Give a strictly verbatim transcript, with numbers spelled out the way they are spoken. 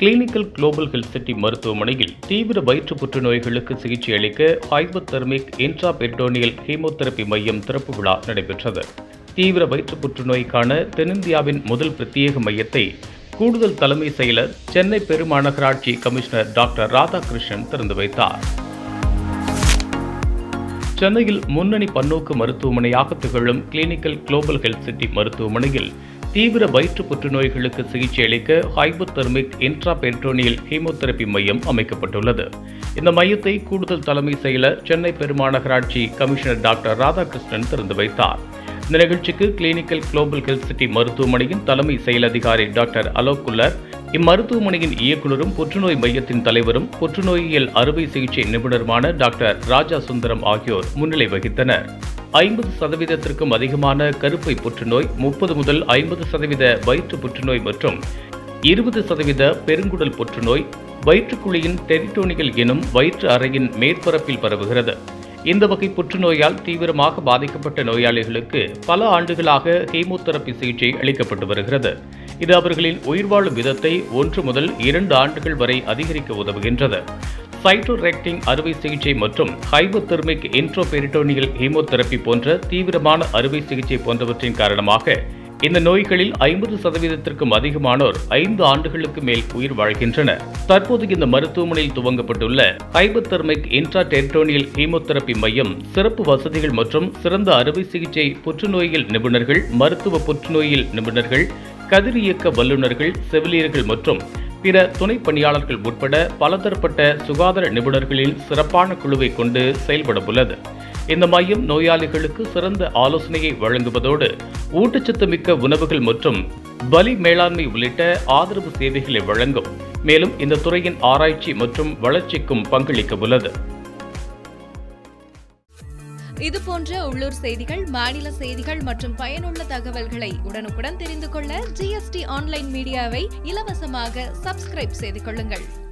Clinical global health city மருத்துவமனையில் தீவிர வயிற்று புற்றுநோய்களுக்கு சிகிச்சை அளிக்க ஹைபோதெர்மிக் இன்ட்ராபெரிட்டோனியல் கீமோதெரபி மையம் திறப்பு விழா நடைபெற்றது. தீவிர வயிற்று புற்றுநோய்க்கான தென்னிந்தியாவின் முதல் பிரத்யேக மையத்தை கூடுதல் தலைமை செயலர் சென்னை பெருமாநகராட்சி கமிஷனர் டாக்டர் ராதாகிருஷ்ணன் திறந்து வைத்தார். சென்னையில் முன்னணி பன்னோக்கு மருத்துவமனையாக திகழும் கிளினிக்கல் குளோபல் ஹெல்த் சிட்டி மருத்துவமனையில் தீவிர வயிற்று புற்றுநோய்களுக்கு சிகிச்சை அளிக்க ஹைபோதெர்மிக் இன்ட்ராபெரிட்டோனியல் கீமோதெரபி மையம் அமைக்கப்பட்டுள்ளது. இந்த மையத்தை கூடுதல் தலைமை செயலர் சென்னை பெருமாநகராட்சி கமிஷனர் டாக்டர் ராதாகிருஷ்ணன் திறந்து வைத்தார். இந்த நிகழ்ச்சிக்கு கிளினிக்கல் குளோபல் ஹெல்த் சிட்டி மருத்துவமனையின் தலைமை செயல் அதிகாரி டாக்டர் அலோக் குல்லர், இம்மருத்துவமனையின் இயக்குநரும் புற்றுநோய் மையத்தின் தலைவரும் புற்றுநோயியல் அறுவை சிகிச்சை நிபுணருமான டாக்டர் ராஜா சுந்தரம் ஆகியோர் முன்னிலை வகித்தனர். ஐம்பது சதவீதத்திற்கும் அதிகமான கருப்பை புற்றுநோய், முப்பது முதல் ஐம்பது சதவீத வயிற்று புற்றுநோய் மற்றும் இருபது சதவீத பெருங்குடல் புற்றுநோய் வயிற்றுக்குழியின் டெரிட்டோனியல் எனும் வயிற்று அறையின் மேற்பரப்பில் பரவுகிறது. இந்த வகை புற்றுநோயால் தீவிரமாக பாதிக்கப்பட்ட நோயாளிகளுக்கு பல ஆண்டுகளாக கீமோதெரபி சிகிச்சை அளிக்கப்பட்டு வருகிறது. இது அவர்களின் உயிர்வாழும் விதத்தை ஒன்று முதல் இரண்டு ஆண்டுகள் வரை அதிகரிக்க உதவுகின்றது. சைட்டோரெக்டிங் அறுவை சிகிச்சை மற்றும் ஹைபோதெர்மிக் இன்ட்ராபெரிட்டோனியல் கீமோதெரபி போன்ற தீவிரமான அறுவை சிகிச்சை போன்றவற்றின் காரணமாக இந்த நோய்களில் ஐம்பது சதவீதத்திற்கும் அதிகமானோர் ஐந்து ஆண்டுகளுக்கு மேல் உயிர் வாழ்கின்றனர். தற்போது இந்த மருத்துவமனையில் துவங்கப்பட்டுள்ள ஹைபோதெர்மிக் இன்ட்ராடெரிட்டோனியல் கீமோதெரபி மையம் சிறப்பு வசதிகள் மற்றும் சிறந்த அறுவை சிகிச்சை புற்றுநோயியல் நிபுணர்கள், மருத்துவ புற்றுநோயியல் நிபுணர்கள், கதிரியக்க வல்லுநர்கள், செவிலியர்கள் மற்றும் பிற துணை பணியாளர்கள் உட்பட பலதரப்பட்ட சுகாதார நிபுணர்களின் சிறப்பான குழுவை கொண்டு செயல்பட உள்ளது. இந்த மையம் நோயாளிகளுக்கு சிறந்த ஆலோசனையை வழங்குவதோடு ஊட்டச்சத்து மிக்க உணவுகள் மற்றும் வலி மேலாண்மை உள்ளிட்ட ஆதரவு சேவைகளை வழங்கும். மேலும் இந்த துறையின் ஆராய்ச்சி மற்றும் வளர்ச்சிக்கும் பங்களிக்க உள்ளது. இதுபோன்ற உள்ளூர் செய்திகள், மாநில செய்திகள் மற்றும் பயனுள்ள தகவல்களை உடனுக்குடன் தெரிந்து கொள்ள ஜிஎஸ்டி ஆன்லைன் மீடியாவை இலவசமாக சப்ஸ்கிரைப் செய்து கொள்ளுங்கள்.